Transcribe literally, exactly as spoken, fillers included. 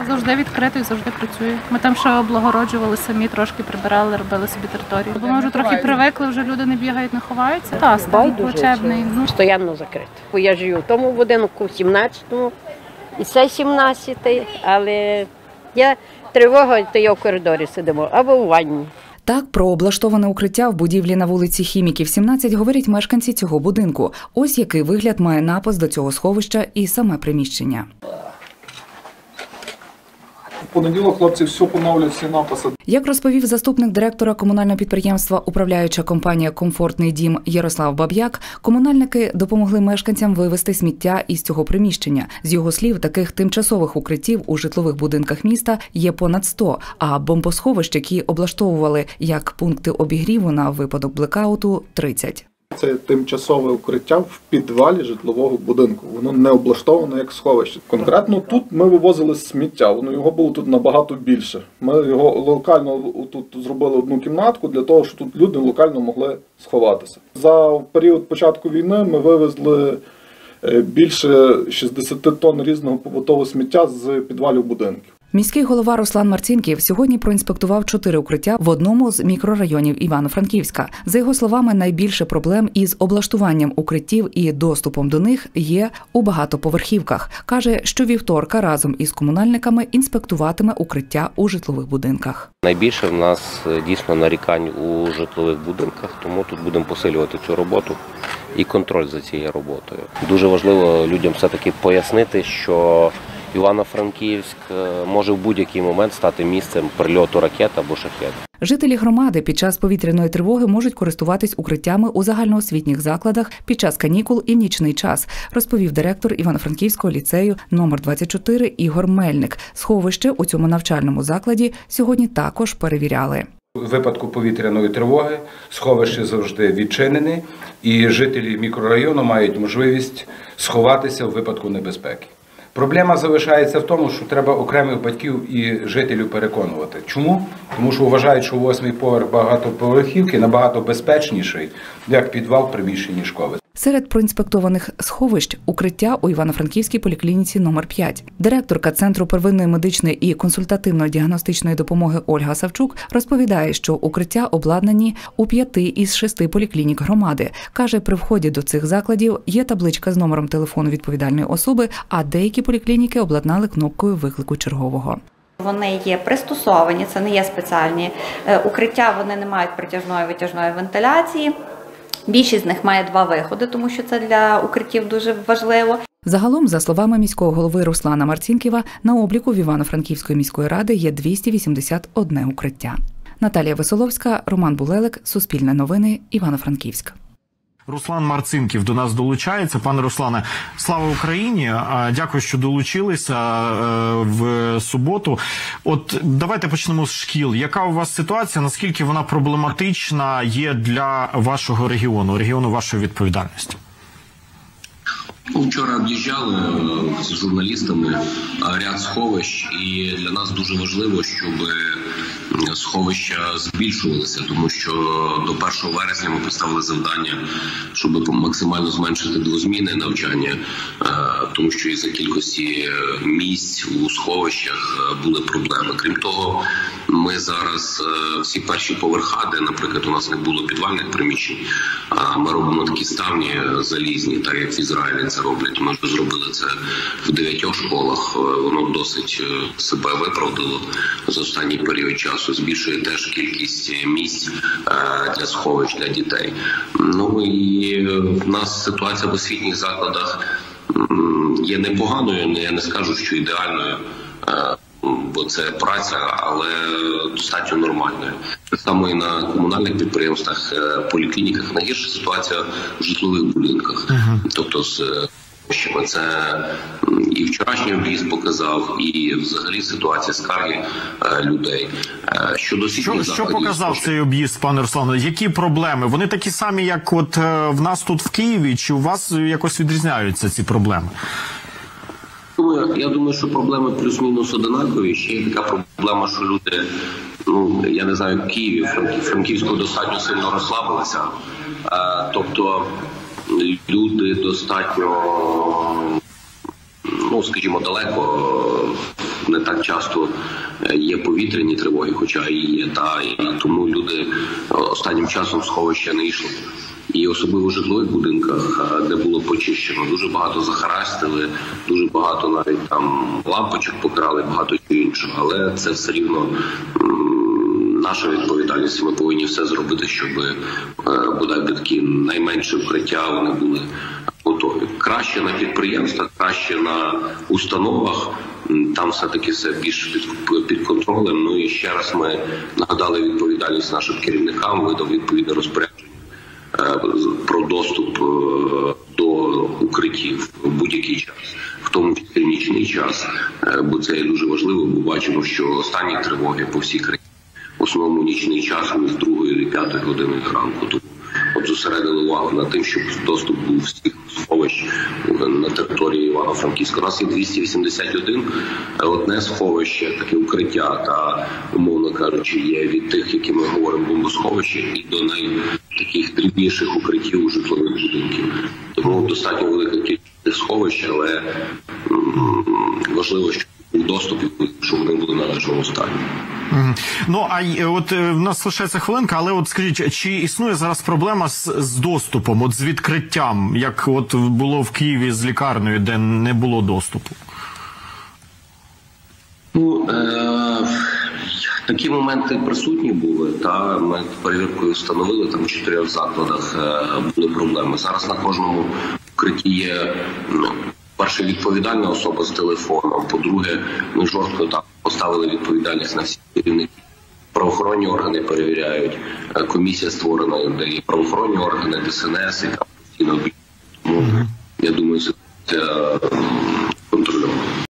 Завжди відкрито і завжди працює. Ми там ще облагороджували самі, трошки прибирали, робили собі територію. Бо ми вже трохи привикли, вже люди не бігають, не ховаються. Так, стан плачевний. Ну. Стоянно закрито. Я живу в тому будинку, сімнадцятому, і це сімнадцятий, але я тривога, то я в коридорі сидимо, або в ванні. Так, про облаштоване укриття в будівлі на вулиці Хіміків, сімнадцять, говорять мешканці цього будинку. Ось який вигляд має напис до цього сховища і саме приміщення. В понеділок хлопці все поновлюють, всі написи. Як розповів заступник директора комунального підприємства «Управляюча компанія «Комфортний дім» Ярослав Баб'як, комунальники допомогли мешканцям вивезти сміття із цього приміщення. З його слів, таких тимчасових укриттів у житлових будинках міста є понад сто, а бомбосховищ, які облаштовували як пункти обігріву на випадок блекауту – тридцять. Це тимчасове укриття в підвалі житлового будинку. Воно не облаштоване як сховище. Конкретно тут ми вивозили сміття, воно його було тут набагато більше. Ми його локально тут зробили одну кімнатку для того, щоб тут люди локально могли сховатися. За період початку війни ми вивезли більше шістдесят тонн різного побутового сміття з підвалів будинків. Міський голова Руслан Марцінків сьогодні проінспектував чотири укриття в одному з мікрорайонів Івано-Франківська. За його словами, найбільше проблем із облаштуванням укриттів і доступом до них є у багатоповерхівках. Каже, що вівторка разом із комунальниками інспектуватиме укриття у житлових будинках. Найбільше в нас дійсно нарікань у житлових будинках, тому тут будемо посилювати цю роботу і контроль за цією роботою. Дуже важливо людям все-таки пояснити, що Івано-Франківськ може в будь-який момент стати місцем прильоту ракет або шахед. Жителі громади під час повітряної тривоги можуть користуватись укриттями у загальноосвітніх закладах під час канікул і в нічний час, розповів директор Івано-Франківського ліцею номер двадцять чотири Ігор Мельник. Сховище у цьому навчальному закладі сьогодні також перевіряли. У випадку повітряної тривоги сховище завжди відчинене, і жителі мікрорайону мають можливість сховатися у випадку небезпеки. Проблема залишається в тому, що треба окремих батьків і жителів переконувати. Чому? Тому що вважають, що восьмий поверх багатоповерхівки набагато безпечніший, як підвал в приміщенні школи. Серед проінспектованих сховищ – укриття у Івано-Франківській поліклініці номер п'ять. Директорка Центру первинної медичної і консультативно-діагностичної допомоги Ольга Савчук розповідає, що укриття обладнані у п'яти із шести поліклінік громади. Каже, при вході до цих закладів є табличка з номером телефону відповідальної особи, а деякі поліклініки обладнали кнопкою виклику чергового. Вони є пристосовані, це не є спеціальні укриття, вони не мають притяжної витяжної вентиляції. Більшість з них має два виходи, тому що це для укриттів дуже важливо. Загалом, за словами міського голови Руслана Марцінківа, на обліку в Івано-Франківської міської ради є двісті вісімдесят одне укриття. Наталія Веселовська, Роман Булелик, Суспільне новини, Івано-Франківськ. Руслан Марцинків до нас долучається. Пане Руслане, слава Україні! Дякую, що долучилися в суботу. От давайте почнемо з шкіл. Яка у вас ситуація? Наскільки вона проблематична є для вашого регіону, регіону вашої відповідальності? Вчора об'їжджали з журналістами ряд сховищ, і для нас дуже важливо, щоб сховища збільшувалися, тому що до першого вересня ми поставили завдання, щоб максимально зменшити двозмінне навчання, тому що із-за кількості місць у сховищах були проблеми. Крім того, ми зараз всі перші поверха, де, наприклад, у нас не було підвальних приміщень, ми робимо такі ставні залізні, так як в Ізраїлі це роблять. Ми вже зробили це в дев'ятьох школах, воно досить себе виправдало за останній період часу. Збільшує теж кількість місць для сховищ для дітей. Ну і в нас ситуація в освітніх закладах є непоганою, я не скажу, що ідеальною, бо це праця, але достатньо нормальною. Так само і на комунальних підприємствах, поліклініках найгірша ситуація в житлових будинках. Uh-huh. Тобто з це і вчорашній об'їзд показав, і взагалі ситуація скарги людей. Щодо що, що показав цей об'їзд, пане Руслане? Які проблеми? Вони такі самі, як от в нас тут в Києві, чи у вас якось відрізняються ці проблеми? Я думаю, що проблеми плюс-мінус одинакові. Ще є така проблема, що люди, ну, я не знаю, в Києві, Франківську достатньо сильно розслабилися. Тобто люди достатньо, ну, скажімо, далеко, не так так часто є повітряні тривоги, хоча і є, та, і тому люди останнім часом в сховища не йшли. І особливо в житлових будинках, де було почищено, дуже багато захарастили, дуже багато навіть там лампочок покрали, багато іншого. Але це все рівно наша відповідальність. Ми повинні все зробити, щоб бодай би такі найменші укриття вони були готові. Краще на підприємствах, краще на установах. Там все-таки все більш під, під контролем. Ну і ще раз ми нагадали відповідальність нашим керівникам, видав відповідне розпорядження про доступ до укриттів в будь-який час, в тому числі в нічний час, бо це є дуже важливо, бо бачимо, що останні тривоги по всій країні, в основному нічний час, з другої до п'ятої години ранку. Тому от зосередили увагу на тим, щоб доступ був всіх сховищ на території Івано-Франківська. У нас є двісті вісімдесят один, одне сховище, таке укриття, та, умовно кажучи, є від тих, які ми говоримо, бомбосховище, і до найтаких дрібніших укриттів у житлових будинків. Тому достатньо велика кількість сховищ, але м- важливо, щоб був доступ, щоб вони були на належному стані. Ну, а от в нас лишається хвилинка, але от скажіть, чи існує зараз проблема з, з доступом, от з відкриттям, як от було в Києві з лікарнею, де не було доступу? Ну, е- такі моменти присутні були, та ми перевіркою встановили, там в чотирьох закладах е- були проблеми. Зараз на кожному укритті є, ну, перше, відповідальна особа з телефоном, по-друге, ми жорстко так поставили відповідальність на всі керівники. Правоохоронні органи перевіряють, комісія створена, де є правоохоронні органи, Д С Н С, яка постійно. Тому, я думаю, це контрольовано.